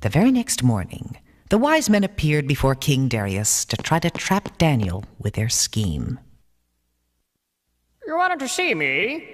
The very next morning, the wise men appeared before King Darius to try to trap Daniel with their scheme. You wanted to see me?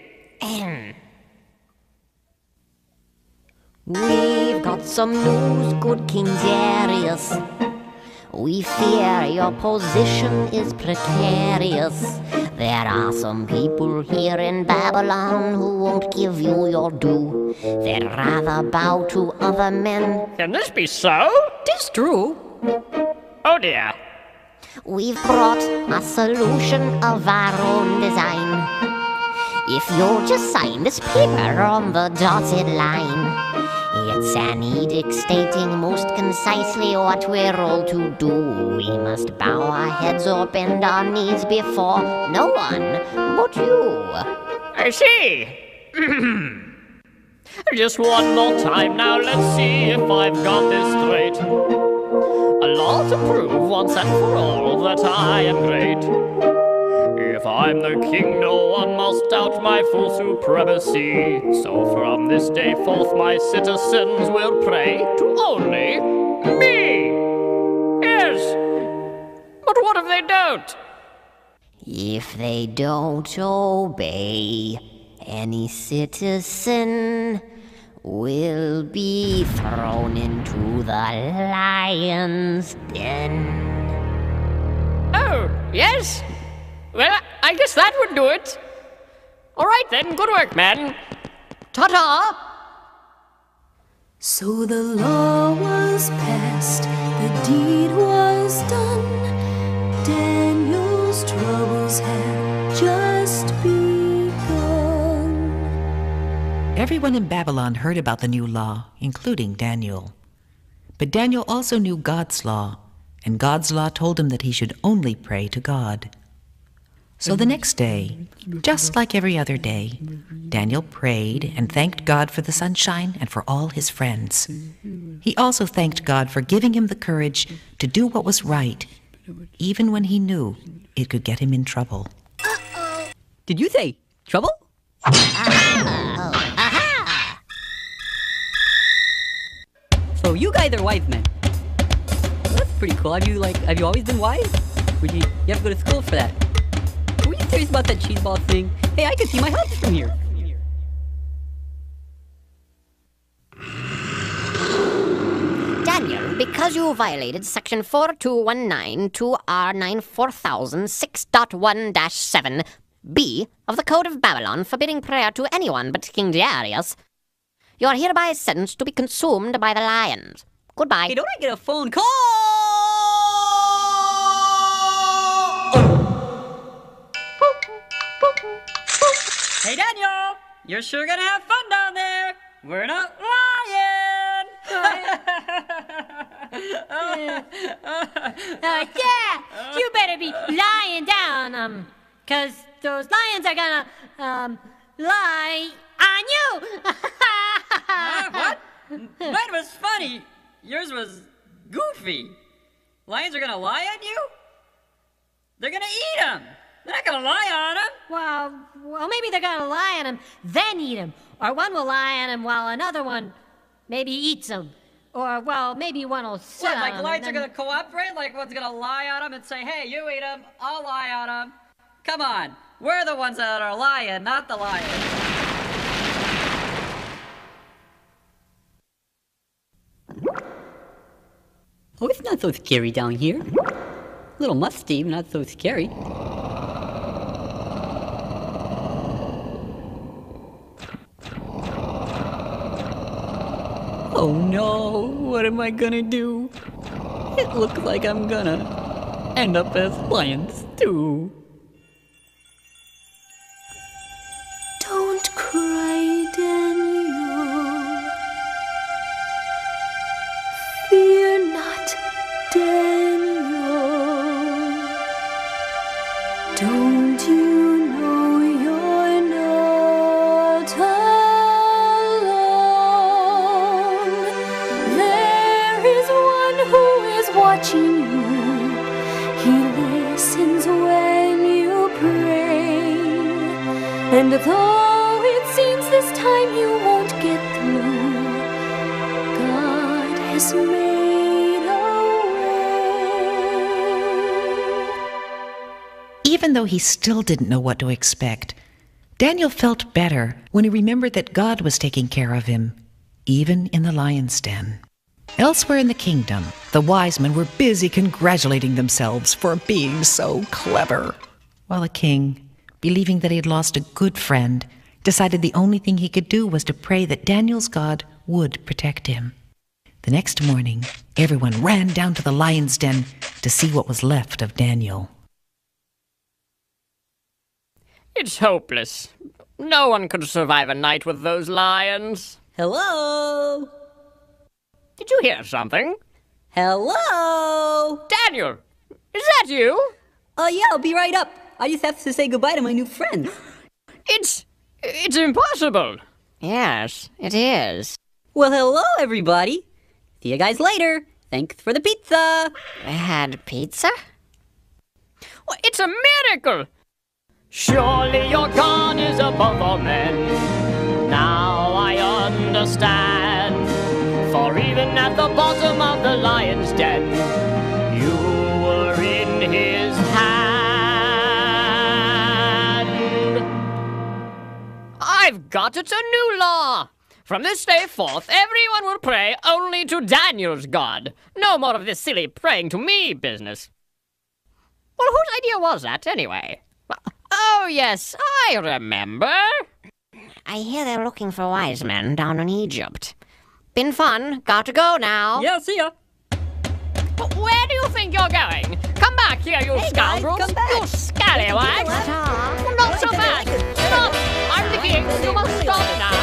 We've got some news, good King Darius. We fear your position is precarious. There are some people here in Babylon who won't give you your due. They'd rather bow to other men. Can this be so? Tis true. Oh dear. We've brought a solution of our own design. If you'll just sign this paper on the dotted line, it's an edict stating most concisely what we're all to do. We must bow our heads or bend our knees before no one but you. I see. Just one more time now, let's see if I've got this straight. A law to prove once and for all that I am great. If I'm the king, no one must doubt my full supremacy. So from this day forth, my citizens will pray to only me. Yes, but what if they don't? If they don't obey, any citizen will be thrown into the lion's den. Oh, yes? Well, I guess that would do it. All right then, good work, man. Ta-ta! So the law was passed, the deed was done. Daniel's troubles had just begun. Everyone in Babylon heard about the new law, including Daniel. But Daniel also knew God's law, and God's law told him that he should only pray to God. So the next day, just like every other day, Daniel prayed and thanked God for the sunshine and for all his friends. He also thanked God for giving him the courage to do what was right, even when he knew it could get him in trouble. Did you say trouble? So you guys are wise men. Well, that's pretty cool. Have you always been wise? Would you have to go to school for that? Were you serious about that cheese ball thing? Hey, I can see my house from here. Daniel, because you violated Section 4219 2R9 4006.1-7B of the Code of Babylon, forbidding prayer to anyone but King Darius, you are hereby sentenced to be consumed by the lions. Goodbye. Hey, don't I get a phone call? Hey, Daniel! You're sure gonna have fun down there! We're not lying! Yeah, you better be lying down, 'cause those lions are gonna, lie on you! What? Mine was funny. Yours was goofy. Lions are gonna lie on you? They're gonna eat them! They're not gonna lie on them! Well, maybe they're gonna lie on him, then eat him. Or one will lie on him while another one maybe eats him. Or, well, maybe one will sit What, on like him. lions are gonna cooperate? Like one's gonna lie on them and say, hey, you eat them, I'll lie on them. Come on, we're the ones that are lying, not the lions. Oh, it's not so scary down here. A little musty, but not so scary. Oh no, what am I gonna do? It looks like I'm gonna end up as lion stew. Don't cry, Daniel. Fear not, Daniel. Don't you know you're not alone? There is one who is watching you. He listens when you pray. And though it seems this time you won't get through, God has was made away. Even though he still didn't know what to expect, Daniel felt better when he remembered that God was taking care of him, even in the lion's den. Elsewhere in the kingdom, the wise men were busy congratulating themselves for being so clever, while the king, believing that he had lost a good friend, decided the only thing he could do was to pray that Daniel's God would protect him. The next morning, everyone ran down to the lion's den to see what was left of Daniel. It's hopeless. No one could survive a night with those lions. Hello? Did you hear something? Hello? Daniel, is that you? Yeah, I'll be right up. I just have to say goodbye to my new friends. It's impossible. Yes, it is. Well, hello, everybody. See you guys later. Thanks for the pizza. I had pizza? Well, it's a miracle. Surely your God is above all men. Now I understand. For even at the bottom of the lion's den, you were in his hand. I've got it, a new law. From this day forth, everyone will pray only to Daniel's God. No more of this silly praying to me business. Well, whose idea was that, anyway? Oh, yes, I remember. I hear they're looking for wise men down in Egypt. Been fun. Got to go now. Yeah, see ya. But where do you think you're going? Come back here, you Hey, guys, scoundrels! come back. You scallywags! Ta-ta. Well, not so fast! Stop! I'm the king! You must stop now!